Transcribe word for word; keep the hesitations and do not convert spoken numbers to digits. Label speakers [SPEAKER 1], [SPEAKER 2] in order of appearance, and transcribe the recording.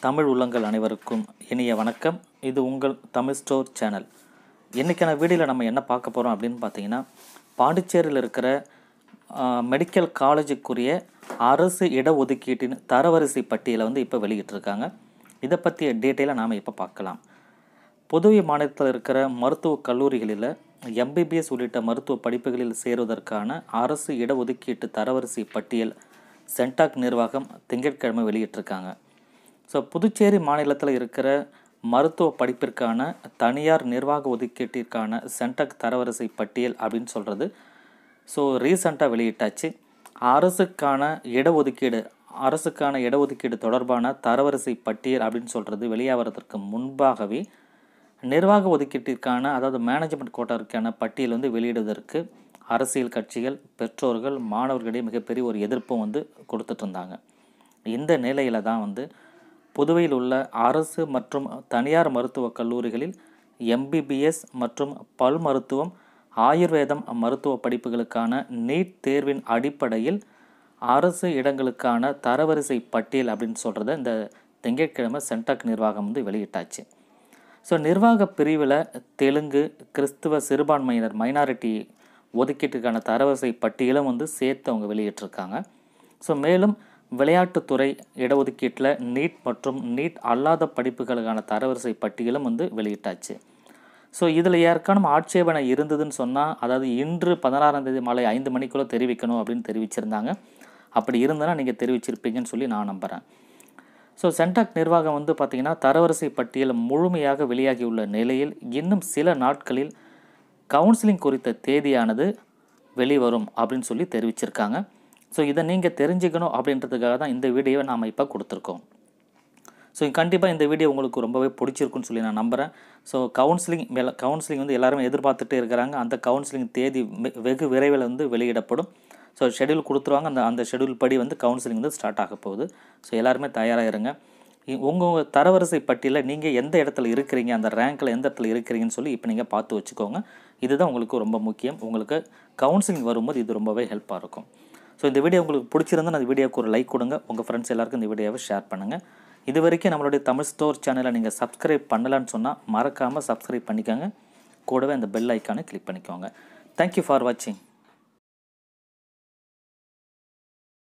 [SPEAKER 1] தமிழ் உள்ளங்கள் அனைவருக்கும் இனிய வணக்கம். இது உங்கள் தமிழ் ஸ்டோர் சேனல். இன்றைக்கான வீடியோவில் நம்ம என்ன பார்க்க போகிறோம் அப்படின்னு பார்த்தீங்கன்னா, பாண்டிச்சேரியில் இருக்கிற மெடிக்கல் காலேஜுக்குரிய அரசு இடஒதுக்கீட்டின் தரவரிசை பட்டியலை வந்து இப்போ வெளியிட்டிருக்காங்க. இதை பற்றிய டீட்டெயிலாக நாம் இப்போ பார்க்கலாம். புதுவை மாநிலத்தில் இருக்கிற மருத்துவக் கல்லூரிகளில் எம்பிபிஎஸ் உள்ளிட்ட மருத்துவ படிப்புகளில் சேருவதற்கான அரசு இடஒதுக்கீட்டு தரவரிசை பட்டியல் சென்டாக் நிர்வாகம் திங்கட்கிழமை வெளியிட்டிருக்காங்க. ஸோ புதுச்சேரி மாநிலத்தில் இருக்கிற மருத்துவ படிப்பிற்கான தனியார் நிர்வாக ஒதுக்கீட்டிற்கான சென்டாக் தரவரிசை பட்டியல் அப்படின்னு சொல்கிறது ஸோ ரீசண்டாக வெளியிட்டாச்சு. அரசுக்கான இடஒதுக்கீடு அரசுக்கான இடஒதுக்கீடு தொடர்பான தரவரிசை பட்டியல் அப்படின்னு சொல்கிறது வெளியாகிறதுக்கு முன்பாகவே நிர்வாக ஒதுக்கீட்டிற்கான அதாவது மேனேஜ்மெண்ட் கோட்டாருக்கான பட்டியல் வந்து வெளியிடுவதற்கு அரசியல் கட்சிகள், பெற்றோர்கள், மாணவர்களிடையே மிகப்பெரிய ஒரு எதிர்ப்பும் வந்து கொடுத்துட்டு இருந்தாங்க. இந்த நிலையில் தான் வந்து புதுவையில் உள்ள அரசு மற்றும் தனியார் மருத்துவக் கல்லூரிகளில் எம்பிபிஎஸ் மற்றும் பல் மருத்துவம், ஆயுர்வேதம் மருத்துவ படிப்புகளுக்கான நீட் தேர்வின் அடிப்படையில் அரசு இடங்களுக்கான தரவரிசை பட்டியல் அப்படின்னு சொல்கிறத இந்த திங்கட்கிழமை சென்டாக் நிர்வாகம் வந்து வெளியிட்டாச்சு. ஸோ நிர்வாக பிரிவில் தெலுங்கு, கிறிஸ்துவ சிறுபான்மையினர் மைனாரிட்டி ஒதுக்கீட்டுக்கான தரவரிசை பட்டியலும் வந்து சேர்த்து அவங்க வெளியிட்டிருக்காங்க. ஸோ மேலும் விளையாட்டுத்துறை இடஒதுக்கீட்டில் நீட் மற்றும் நீட் அல்லாத படிப்புகளுக்கான தரவரிசை பட்டியலும் வந்து வெளியிட்டாச்சு. ஸோ இதில் யாருக்கான ஆட்சேபனை இருந்ததுன்னு சொன்னால், அதாவது இன்று பதினாறாம் தேதி மாலை ஐந்து மணிக்குள்ளே தெரிவிக்கணும் அப்படின்னு தெரிவிச்சிருந்தாங்க. அப்படி இருந்தனா நீங்கள் தெரிவிச்சிருப்பீங்கன்னு சொல்லி நான் நம்புகிறேன். ஸோ சென்டாக் நிர்வாகம் வந்து பார்த்திங்கன்னா தரவரிசை பட்டியல் முழுமையாக வெளியாகியுள்ள நிலையில் இன்னும் சில நாட்களில் கவுன்சிலிங் குறித்த தேதியானது வெளிவரும் அப்படின்னு சொல்லி தெரிவிச்சிருக்காங்க. ஸோ இதை நீங்கள் தெரிஞ்சுக்கணும் அப்படின்றதுக்காக தான் இந்த வீடியோவை நாம் இப்போ கொடுத்துருக்கோம். ஸோ கண்டிப்பாக இந்த வீடியோ உங்களுக்கு ரொம்பவே பிடிச்சிருக்குன்னு சொல்லி நான் நம்புகிறேன். ஸோ கவுன்சிலிங் மேலே கவுன்சிலிங் வந்து எல்லாருமே எதிர்பார்த்துட்டே இருக்கிறாங்க. அந்த கவுன்சிலிங் தேதி வெகு விரைவில் வந்து வெளியிடப்படும். ஸோ ஷெடியூல் கொடுத்துருவாங்க. அந்த அந்த ஷெடியூல் படி வந்து கவுன்சிலிங் வந்து ஸ்டார்ட் ஆக போகுது. ஸோ எல்லாருமே தயாராக இருங்க. உங்கள் தரவரிசை பட்டியலில் நீங்கள் எந்த இடத்துல இருக்கிறீங்க, அந்த ரேங்கில் எந்த இடத்துல இருக்கிறீங்கன்னு சொல்லி இப்போ நீங்கள் பார்த்து வச்சுக்கோங்க. இதுதான் உங்களுக்கு ரொம்ப முக்கியம். உங்களுக்கு கவுன்சிலிங் வரும்போது இது ரொம்பவே ஹெல்ப்பாக இருக்கும். ஸோ இந்த வீடியோ உங்களுக்கு பிடிச்சிருந்தா அந்த வீடியோக்கு ஒரு லைக் கொடுங்க. உங்கள் ஃப்ரெண்ட்ஸ் எல்லாருக்கும் இந்த வீடியோவை ஷேர் பண்ணுங்கள். இது வரைக்கும் நம்மளுடைய தமிழ் ஸ்டோர் சேனலை நீங்கள் சப்ஸ்கிரைப் பண்ணலான்னு சொன்னால் மறக்காமல் சப்ஸ்கிரைப் பண்ணிக்கோங்க. கூடவே அந்த பெல் ஐக்கானை கிளிக் பண்ணிக்கோங்க. தேங்க்யூ ஃபார் வாட்சிங்.